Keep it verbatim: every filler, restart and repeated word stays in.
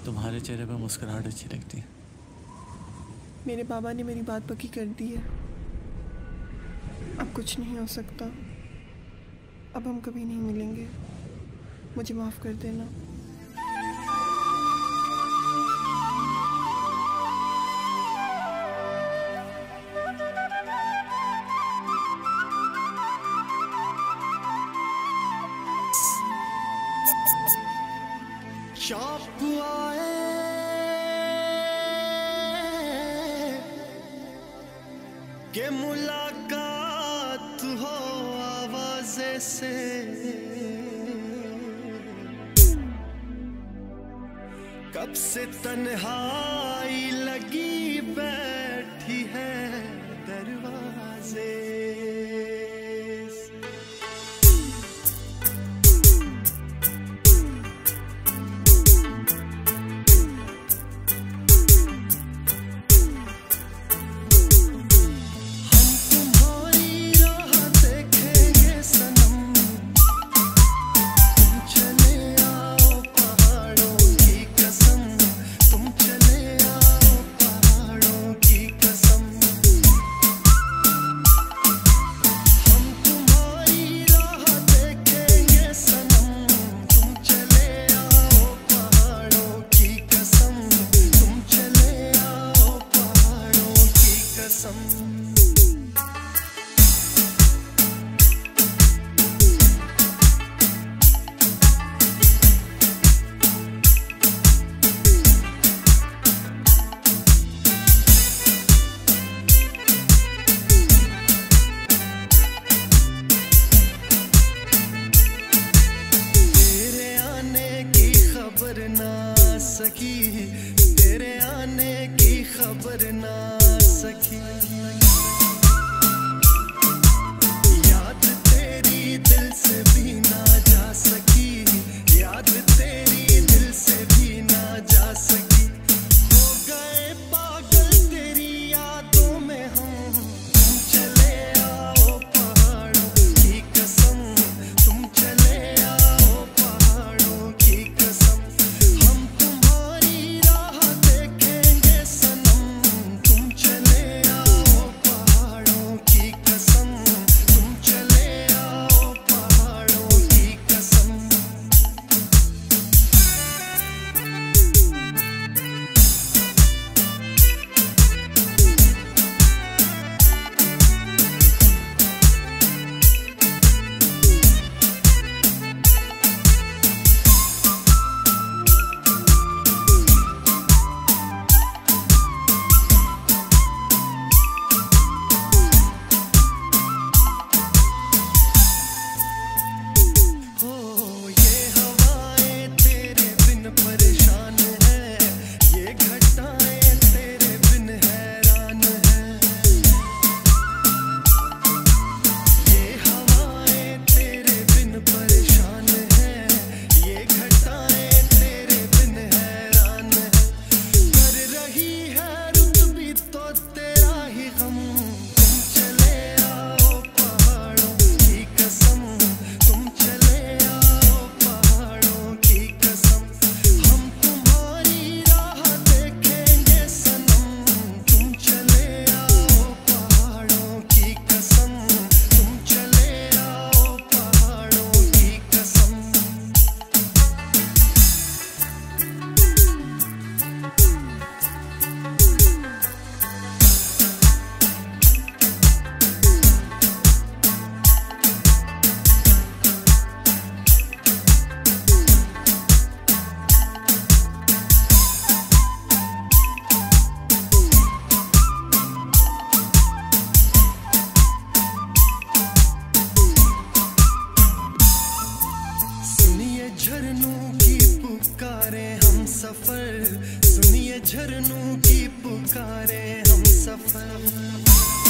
तुम्हारे चेहरे पे मुस्कुराहट अच्छी लगती है। मेरे बाबा ने मेरी बात पक्की कर दी है। अब कुछ नहीं हो सकता। अब हम कभी नहीं मिलेंगे। मुझे माफ़ कर देना। शौक आए के मुलाकात हो आवाज़े से, कब से तन्हाई लगी बैठी है दरवाजे। तेरे आने की खबर ना सकी, याद तेरी दिल से भी ना जा सकी, याद तेरी दिल से भी ना जा सकी। हो गए पागल तेरी यादों में हम, तुम चले आओ पहाड़ों की कसम, तुम चले आओ पहाड़ों की कसम। सफर, सुनिए झरनों की पुकारे हम सफर।